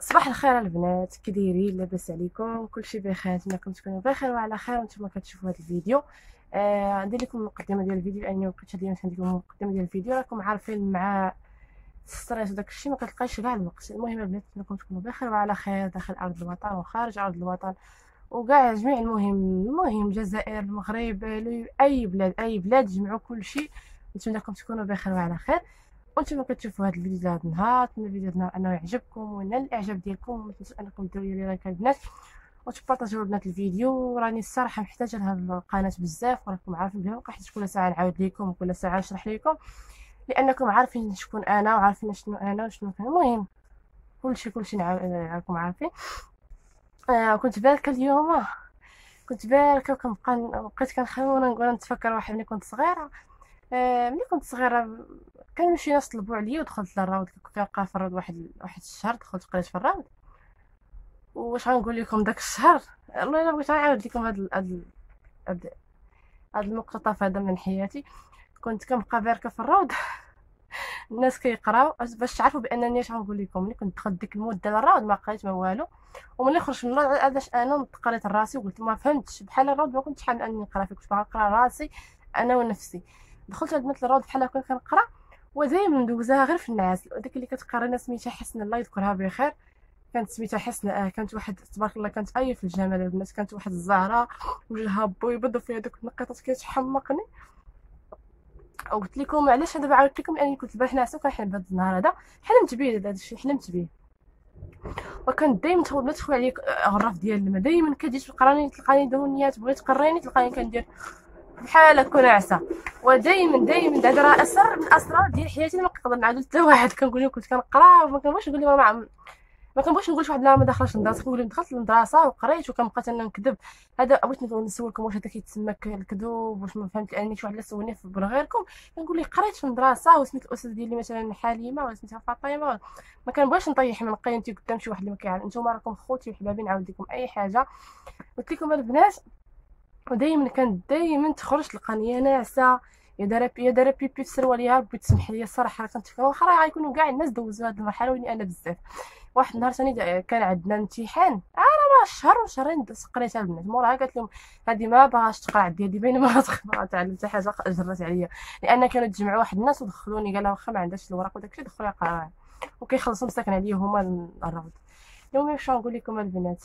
صباح الخير البنات، كي دايرين؟ لاباس عليكم؟ كلشي بخير؟ نتمنىكم تكونوا بخير وعلى خير وانتم كتشوفوا هذا الفيديو. ندير لكم المقدمه ديال الفيديو لاني كنت ديما ندير لكم المقدمه ديال الفيديو. راكم عارفين مع الستريس وداك الشيء ما كتلقايش كاع الوقت. المهم البنات نتمنىكم تكونوا بخير وعلى خير داخل ارض الوطن وخارج ارض الوطن وكاع جميع المهم الجزائر، المغرب، اي بلاد جمعوا كلشي. نتمنىكم تكونوا بخير وعلى خير وانتم كتشوفوا هذا الفيديو لهذا النهار. نتمنى الفيديو هذا انه يعجبكم ونال الاعجاب ديالكم. وما تنسوش انكم ديروا لي لايك البنات وتبارطاجيو البنات الفيديو. راني الصراحه محتاجه لهاد القناه بزاف، وراكم عارفين بلا بقى حيت كل ساعه نعاود لكم وكل ساعه نشرح لكم لانكم عارفين شكون انا وعارفين شنو انا وشنو كان. المهم كلشي راكم عارفين. كنت باركه اليوم، كنت باركه بقيت كنخمم ونقول نتفكر واحد ملي كنت صغيره. ملي كنت صغيره كانوا شي ناس طلبوا عليا ودخلت للراود. كنبقى في الراود واحد الشهر، دخلت قريت في الراود. واش غنقول لكم داك الشهر؟ والله الا بغيت نعاود لكم هاد المقتطف هذا من حياتي. كنت كنبقى باركه في الراود الناس كيقراو باش تعرفوا بانني اش غنقول لكم. ملي كنت دخلت ديك المده للراود ما قريت ما والو، وملي خرجت من الراود علاش انا قريت راسي وقلت ما فهمتش بحال الراود ما كنتش حابه اني نقرا فيه، كنت باغا نقرا راسي انا ونفسي. دخلت البنات للراود بحال هكا كنقرا ودايما ندوزها غير في النعاس. ديك اللي كتقرا سميتها حسن الله يذكرها بخير، كانت سميتها حسن. كانت واحد تبارك الله كانت في الجمال البنات. كانت واحد الزهره وجهها بيض وفيها دوك النقيطات كيتحمقني. وقلت لكم علاش دابا عاودت لكم لاني كنت البارح ناعسه وكنحلم بهذا النهار هذا. حلمت به هذا الشيء، حلمت به. وكان دائما تدخل عليك غراف ديال الماء. دائما كتجي تلقاني دونيات، بغيت تقريني تلقاني كندير بحال هكا ناعسه. ودائما هذا راه اسر من الاسرار ديال حياتي ما كنقدر نعاود حتى واحد. كنقول لكم كنت كنقرا وما كنبغيش نقول لهم ما كنبغيش نقول شي واحد لا ما دخلش للمدرسه. كنقول لهم دخلت للمدرسه وقريت وكنبقى انا نكذب. هذا بغيت نسولكم واش هذا كيتسمى الكذوب؟ واش ما فهمت لاني شي واحد لا سولني في بلا غيركم كنقول ليه قريت في المدرسه وسميت الاستاذ ديالي مثلا حليمه ولا سميتها فاطمه. ما كنبغيش نطيح من قيمتي قدام شي واحد اللي ما كيعرف. نتوما راكم خوتي وحبابي، نعاود لكم اي حاجه. قلت لكم البنات ودائما كانت تخرج تلقاني ناعسه. يا دار بيبي في السروال. يا ربي تسمح لي الصراحه كنت واخا راه غيكونوا كاع الناس دوزوا هذه المرحله واني انا بزاف. واحد النهار ثاني كان عندنا امتحان راه شهر وشهرين قريتها البنات. موراها قالت لهم هذه ما باغاش تقرا عندي هذه باينه ما تقرا تعلم حتى حاجه. جرات عليا لان كانوا تجمعوا واحد الناس ودخلوني قالوا واخا ما عندهاش الوراق وداكشي دخلوا يقراوها وكيخلصوا مساكن عليا هما الروض. المهم واش نقول لكم البنات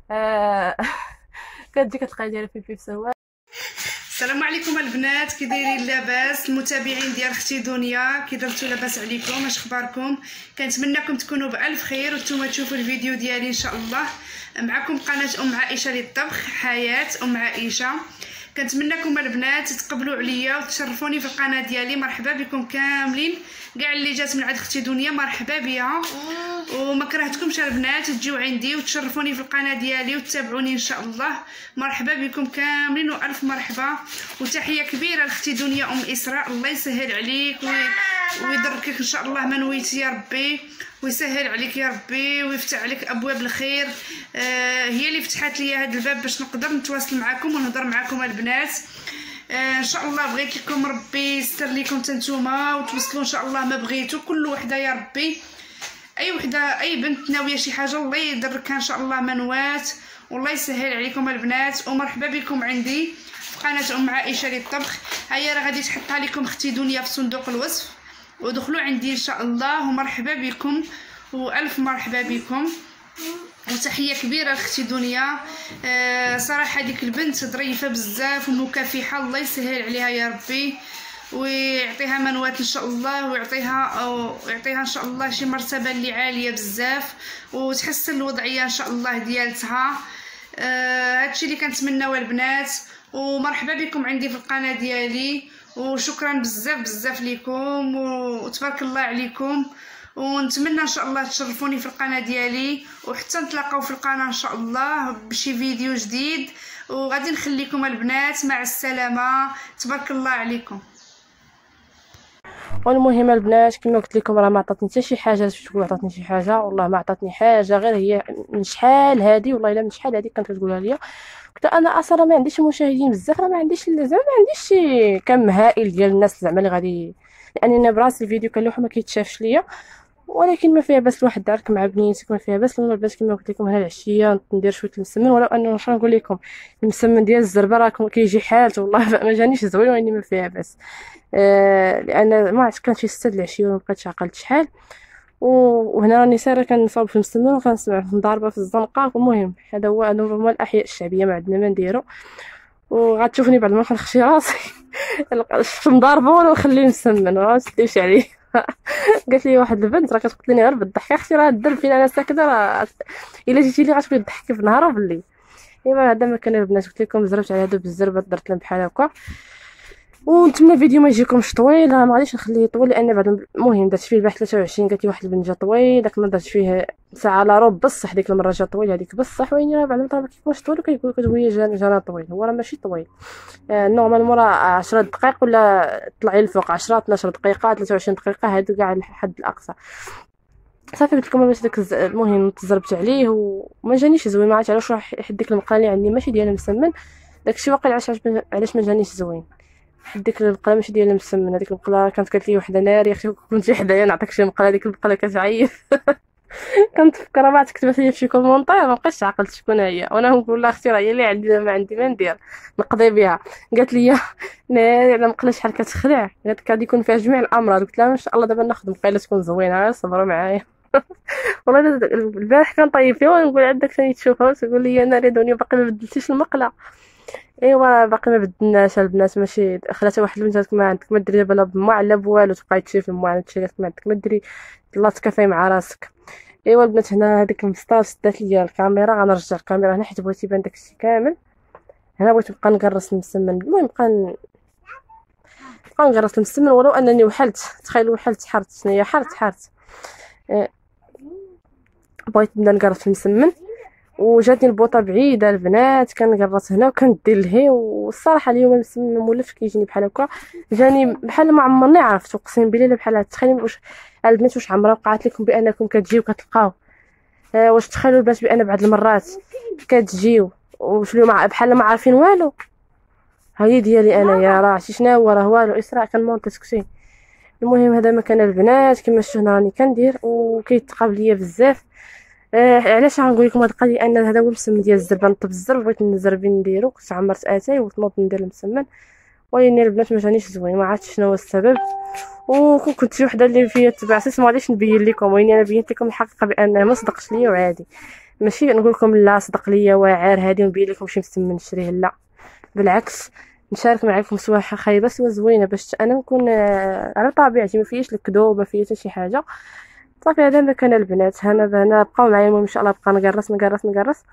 كتجي كتلقاي دايره في سواء. السلام عليكم البنات، كي دايرين؟ لاباس؟ المتابعين ديال اختي دنيا كي درتو؟ لاباس عليكم؟ اش اخباركم؟ كنتمنىكم تكونوا بالف خير وانتم تشوفوا الفيديو ديالي ان شاء الله. معكم قناه ام عائشه للطبخ، حياه ام عائشه. كنتمنىكم البنات تقبلوا عليا وتشرفوني في القناه ديالي. مرحبا بكم كاملين، كاع اللي جات من عند اختي دنيا مرحبا بها. وما كرهتكمش البنات تجيو عندي وتشرفوني في القناه ديالي وتتابعوني ان شاء الله. مرحبا بكم كاملين والف مرحبا. وتحيه كبيره لاختي دنيا ام اسراء. الله يسهل عليك ويدركك ان شاء الله ما نويتي يا ربي، ويسهل عليك يا ربي ويفتح عليك ابواب الخير. هي اللي فتحت لي هذا الباب باش نقدر نتواصل معكم ونهضر معكم البنات. ان شاء الله بغيت لكم ربي يستر لكم نتوما وتوصلوا ان شاء الله ما بغيتو كل وحده يا ربي. اي وحده اي بنت ناويه شي حاجه الله يدركها ان شاء الله منوات والله يسهل عليكم البنات. ومرحبا بكم عندي في قناه ام عائشه للطبخ. هيا راه غادي تحطها لكم اختي دنيا في صندوق الوصف ودخلوا عندي ان شاء الله. ومرحبا بكم والف مرحبا بكم. وتحيه كبيره لاختي دنيا. صراحه ديك البنت ظريفه بزاف ومكافحه، الله يسهل عليها يا ربي ويعطيها منوات ان شاء الله ويعطيها ان شاء الله شي مرتبه اللي عاليه بزاف وتحسن الوضعيه ان شاء الله ديالتها. هادشي اللي كنتمناو البنات. ومرحبا بكم عندي في القناه ديالي وشكرا بزاف لكم وتبارك الله عليكم. ونتمنى ان شاء الله تشرفوني في القناه ديالي وحتى نتلاقاو في القناه ان شاء الله بشي فيديو جديد. وغادي نخليكم البنات مع السلامه، تبارك الله عليكم. والمهم البنات كما قلت لكم راه ما عطاتني حتى شي حاجه. تقول عطاتني شي حاجه؟ والله ما عطاتني حاجه، غير هي من شحال هذه والله الا من شحال هذه كانت كتقولها ليا. قلت انا اصلا ما عنديش مشاهدين بزاف، راه ما عنديش زعما ما عنديش شي كم هائل ديال الناس زعما اللي غادي، لاني انا براسي الفيديو كنلوحو ما كيتشافش ليا. ولكن ما فيها باس الواحد دارك مع بنيتك، ما فيها باس البنات كما قلت لكم هنا العشيه ندير شويه المسمن. ولو انه واش نقول لكم المسمن ديال الزربه راه كيجي حالته والله ما جانيش زوين، ولكن ما فيها باس. لان ما عرفت كان شي 6 العشيه وما بقيتش عقلت شحال. وهنا راني سايره كنصاوب في المسمن وكنسمع في مضاربه في الزنقه. المهم هذا هما الاحياء الشعبيه ما عندنا ما نديرو. وغتشوفني بعد ما كنخشي راسي شفت مضاربه وانا نخليه مسمن ما تديوش عليه. قالت لي واحد البنت راه كتقتلني غير بالضحك، اختي راه الدرب فين انا ساكنه راه الا جيتي لي غتولي تضحكي في النهار وبالليل. ايوا هذا ما كان البنات، قلت لكم زربت على هادو بالزربه درت لهم بحال هكا. ونتمنى الفيديو ما يجيكمش طويل، ما غاديش نخليه طويل لان بعد المهم درت فيه البارح 23. قالت لي واحد البنت جا طويل، داك درت فيه ساعه الا ربع بصح، ديك المره جا طويل هذيك بصح. وين راه بعد ما كيكونش طويل وكيقول لك هي جانا طويل، هو راه ماشي طويل. نورمالمون راه 10 دقائق ولا طلعي الفوق 10 12 دقيقه 23 دقيقه، هادو كاع الحد الاقصى. صافي قلت لكم باش داك المهم تزربت عليه وما جانيش زوين. ما عرفتش علاش راح ديك المقله اللي عندي ماشي ديال المسمن، داكشي واقيلا علاش ما جانيش زوين. ديك المقله ماشي ديال المسمن، هذيك المقله كانت قالت لي وحده ناري يا اختي كنتي حدايا نعطيك شي مقله. هذيك المقله كتعيف كنت فكره ما تكتبت لي في شي كومونطير ما بقيتش عقلت شكون هي، وانا نقول لها اختي راه هي اللي عندي ما عندي ما ندير نقضي بها. قالت لي ناري على مقله شحال كتخلع، قالت لك غادي يكون فيها جميع الامراض. قلت لها ان شاء الله دابا ناخذ مقله تكون زوينه، صبروا معايا. والله البارح كنطيب فيها ونقول عندك ثاني تشوفها تقول لي ناري دوني باقي ما بدلتيش المقله. ايوا باقي ما بدلناش البنات، ماشي خلاتها واحد البنت ما عندك ما ديري دابا لا بما لا بوالو تبقاي تشوف الماء تشري ما عندك ما ديري الله تكافي مع راسك. ايوا البنات هنا هذيك المسطره سدات ليا الكاميرا، غنرجع الكاميرا هنا حيت بغيت يبان داكشي كامل. هنا بغيت نبقى نقرص المسمن، المهم نبقى نقرص المسمن ولو انني وحلت. تخيلوا وحلت حرت شناهي حرت بغيت نبدا نقرص المسمن وجاتني البوطه بعيده البنات كنقرص هنا وكندير لهي. والصراحه اليوم المسمن مولف كيجيني بحال هكا، جاني بحال ما عمرني عرفت اقسم بالله بحال تخيلوا واش البنات واش عمرها وقعت لكم بانكم كتجيو كتلقاو واش تخيلوا البنات بان بعض المرات كتجيو وشلو بحال ما عارفين والو. هذه ديالي انا يا راه عرفتي شنو هو راه والو اسراء كنمونطي سكتي. المهم هذا مكان البنات كما شفتوا راني كندير وكيتقاب ليا بزاف. علاش غنقول لكم هاد القضيه ان هذا هو المسمن ديال الزربه. نطب الزرب بغيت الزربي نديرو كنت عمرت اتاي وطنوط ندير المسمن ولكن البنات ما جانيش زوين ما عرفتش شنو هو السبب. وكنت شي وحده اللي فيا تبعثت ما غاديش نبين لكم ولكن انا بينت لكم الحقيقه بانها ما صدقش ليا وعادي ماشي نقول لكم لا صدق ليا واعر هادي ونبين لكم شي مسمن نشريه لا بالعكس نشارك معكم سواحه خايبه سوا زوينه باش انا نكون على طبيعتي ما فيش الكذوب ما فيش شي حاجه. صافي هذا مكان البنات هنا بقاو معايا ان شاء الله بقى نقرص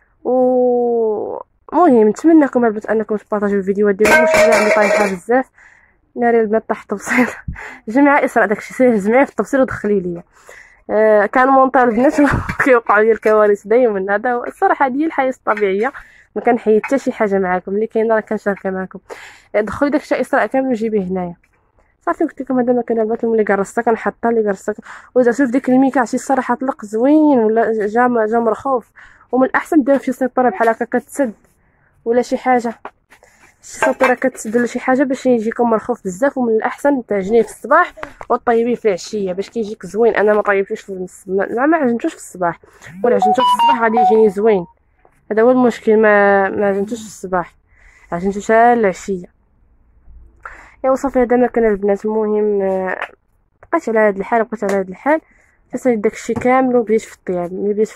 مهم نتمنىكم البنات انكم تبارطاجيو الفيديوهات ديالكم. واش اللي عندي طايحه بزاف ناري البنات طاح التبصير جمعي اسراء داكشي سير جمعي في التبصير ودخلي ليا. كان مونطال البنات كيوقعوا لي الكوارث دائما. هذا الصراحه ديال الحياه الطبيعيه ما كنحيد حتى شي حاجه معكم اللي كاينه راه كنشاركها معكم. دخلي داكشي اسراء كامل وجيبيه هنايا. صافي قلت لكم هذا مكان البنات اللي قرصتها كنحطها اللي قرصتها ودرتو في ديك الميكا عرفتي الصراحه طلق زوين ولا جا مرخوف. ومن الاحسن ديرو في سيبره بحال هكا كتسد ولا شي حاجه شي سطيره كتسد ولا شي حاجه باش يجيكم مرخوف بزاف. ومن الاحسن تعجنيه في الصباح وطيبيه في العشيه باش كيجيك زوين. انا ما طيبتوش في ما عجنتوش في الصباح ولا عجنتو في الصباح غادي يجيني زوين. هذا هو المشكل ما عجنتوش في الصباح عجنتو حتى العشيه. ايوا صافي هذا مكان البنات. المهم بقيت على هذا الحال تصايب داكشي كامل وبديت في الطياب. ملي بديت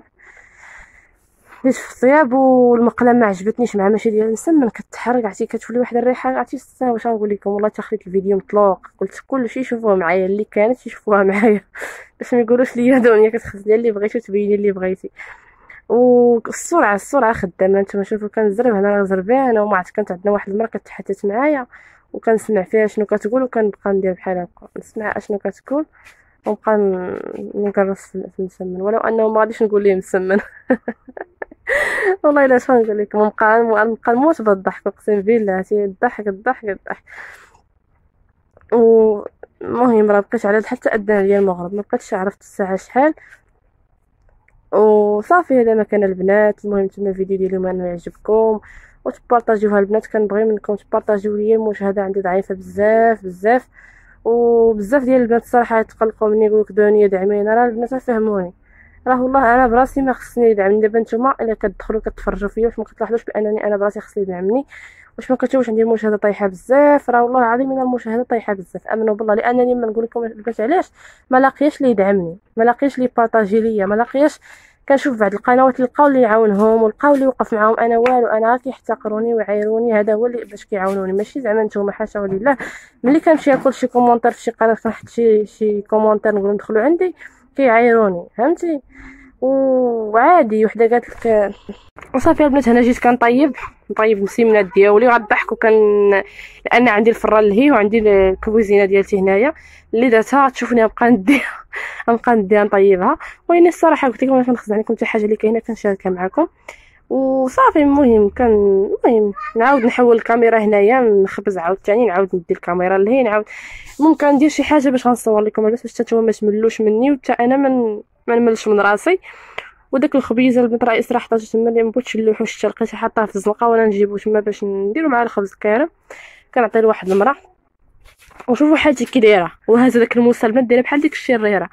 في الطياب والمقله ما عجبتنيش مع ماشي ديال المسمن كتحرق عرفتي كتولي واحد الريحه عرفتي واش غنقول لكم والله تخليت الفيديو مطلوق. قلت كلشي يشوفوه معايا اللي كانت يشوفوها معايا باش ما يقولوش ليا دنيا كتخزني اللي بغيتي وتبيني اللي بغيتي. والسرعه خدامه. نتوما شوفوا كنزرب هنا راه زربانه وما عرفت كانت عندنا واحد المره كتحدث معايا وكنسمع فيها شنو كتقول وكنبقى ندير بحال هكا نسمع اشنو كتقول ونبقى نقرص في المسمن ولو انه ما غاديش نقول ليه مسمن. والله الا شنو نقول لكم نبقى نموت بالضحك اقسم بالله الضحك. المهم راه بقيت على حتى اذان ديال المغرب ما بقيتش عرفت الساعه شحال وصافي. هذا مكان البنات. المهم نتمنى الفيديو ديال اليوم انه يعجبكم وتبارطاجيوها البنات. كنبغي منكم تبارطاجيو ليا المشاهده عندي ضعيفه بزاف وبزاف ديال البنات الصراحه يتقلقوا مني يقولوا لك دنيا دعمينا. راه البنات فهموني، راه والله انا براسي ما خصني يدعمني. دابا نتوما الا كتدخلوا كتفرجوا فيا واش ما كتلاحظوش بانني انا براسي خصني يدعمني؟ واش ما كتشوفوش عندي المشاهده طايحه بزاف؟ راه والله العظيم من المشاهده طايحه بزاف، امنوا بالله. لانني ما نقول لكم البنات علاش ما لاقياش اللي يدعمني، ما لاقياش اللي بارطاجي ليا، ما لاقياش. كنشوف بعض القنوات لقاو اللي يعاونهم ولقاو اللي يوقف معاهم، انا والو، انا كيحتقروني ويعايروني. هذا هو اللي باش كيعاونوني، ماشي زعما نتوما حاشا لله. ملي كنمشي ناكل شي كومونتير في شي قناه كنحط شي كومونتير نقول ندخلوا عندي كيعايروني، فهمتي؟ وعادي وحده قالت لك وصافي البنات. هنا جيت كنطيب المسيمنات ديالي وغضحك لان عندي الفران اللي هي وعندي الكوزينه ديالتي هنايا اللي درتها. تشوفني نبقى نديها نطيبها. وين الصراحه قلت لكم ما كنخزن عليكم حتى حاجه اللي كاينه كنشاركها معكم وصافي. المهم نعاود نحول الكاميرا هنايا نخبز عاوتاني نعاود ندير الكاميرا اللي هي نعاود. ممكن ندير شي حاجه باش غنصور لكم باش نتوما ما تملوش مني وحتى انا ما نملش من راسي. وداك الخبيزه البنت راه صراحه حطيت تما اللي مبغيتش نلوحو حتى لقيتها حاطاه في الزنقه وانا نجيبو تما باش نديرو مع الخبز الكارم. كنعطي لواحد المراه وشوفوا حالتي كي دايره وهذا داك الموسى البنات دايره بحال ديك الشريره.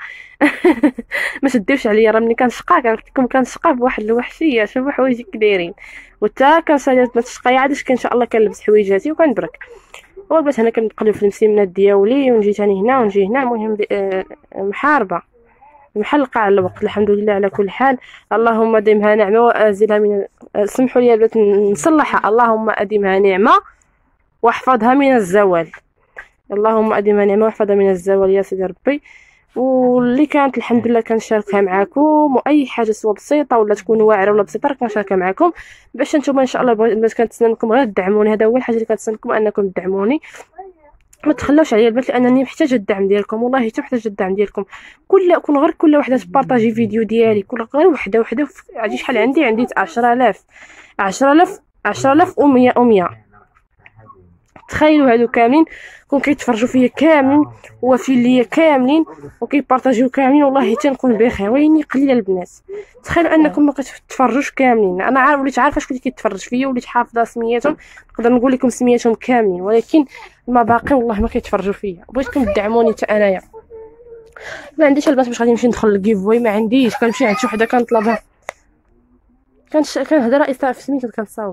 ما تديوش عليا، راه ملي كنشقى قلت لكم كنشقى بواحد الوحشيه. شوفوا حوايجي كي دايرين وتا كنصاير بنات الشقايه عاد كان ان شاء الله كنلبس حويجاتي وكنبرك. والبنات هنا كنقلب في المسيمنات ديالي ونجي ثاني هنا ونجي هنا. المهم محاربه محلقه على الوقت الحمد لله على كل حال. اللهم ادمها نعمه وازلها من سمحوا لي البنات نصلحها. اللهم ادمها نعمه واحفظها من الزوال. اللهم ادمها نعمه واحفظها من الزوال يا سيدي ربي. واللي كانت الحمد لله كنشاركها معكم واي حاجه سواء بسيطه ولا تكون واعره ولا بسيطه راه كنشاركها معكم باش نتوما ان شاء الله البنات كنتسنى منكم غير تدعموني. هذا هو الحاجه اللي كنتسنى منكم انكم تدعموني. ما تخلوش عليا البنات لانني محتاجه الدعم ديالكم، والله حتى محتاجه الدعم ديالكم. كل وحده تبارطاجي فيديو ديالي، كل غير وحده عندي شحال عندي 10000 و100 تخيلوا هادو كاملين كون كيتفرجوا فيا كاملين ووافين ليا كاملين وكيبارطاجيو كاملين، والله حتى نكون بخير. ويني قليله البنات، تخيلوا انكم ما كتفرجوش كاملين. انا وليت عارفه شكون اللي كيتفرج فيا وليت حافظه سمياتهم، نقدر نقول لكم سمياتهم كاملين، ولكن ما باقي والله ما كيتفرجوا فيا. بغيتكم تدعموني حتى انايا. ما عنديش البنات باش غادي نمشي ندخل الجيف واي، ما عنديش. كنمشي عند شي وحده كنطلبها كنهضر اسراء في سميتو كنصاوب.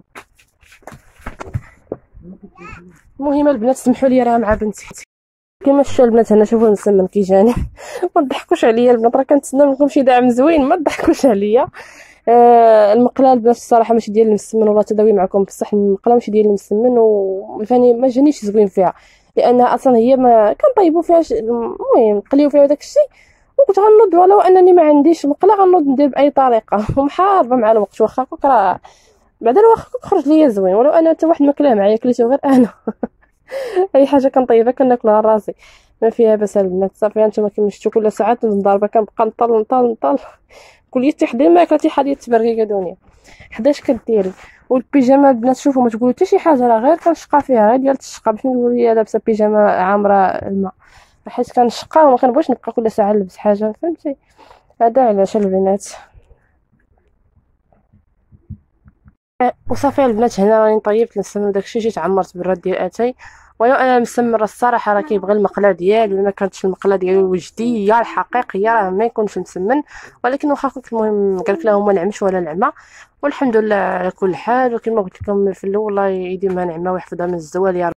المهم البنات سمحوا لي راه مع بنتي كما شفتوا البنات. هنا شوفوا نسمن كي جاني. ما تضحكوش عليا البنات، راه كنتسنى منكم شي دعم زوين، ما تضحكوش عليا. المقله البنات الصراحه ماشي ديال المسمن ولا تداوي معكم بصح المقله ماشي ديال المسمن وفاني ما جانيش زوين فيها لانها اصلا هي ما كنطيبوا فيها المهم نقليو فيها داك الشيء. وكنت غنوض ولو انني ما عنديش مقله غنوض ندير باي طريقه ومحاربه مع الوقت. واخا كوك راه بعدا واخا كوك خرج ليا زوين ولو انا حتى واحد ما كلاه معايا كليتو غير انا. اي حاجه كنطيبها كناكلها راسي ما فيها باس البنات. صافي نتوما كما شفتوا كل ساعات نضربه كنبقى نطل كليتي حدي الماكله تي حدي تبرقيقه دنيا 11 كديري. والبيجامه البنات شوفوا ما تقولوا حتى شي حاجه، راه غير كنشقى فيها غير ديال الشقه باش نقول لي لابسه بيجامه عامره الماء، حيت كنشقى وما كنبغيش نبقى كل ساعه نلبس حاجه، فهمتي؟ هذا علاش البنات. وصافي البنات هنا راني طيبت نسمن داكشي. جيت عمرت بالراد ديال اتاي ولو انا مسمره الصراحه راه كيبغي المقله ديالو. ما كانتش المقله ديالو الوجديه الحقيقيه راه ما يكونش مسمن، ولكن واخا كنت المهم قالك لهم ما نعمش ولا نعمه والحمد لله على كل حال. وكما قلت لكم في الاول الله يديمها نعمه ويحفظها من الزوال يا رب.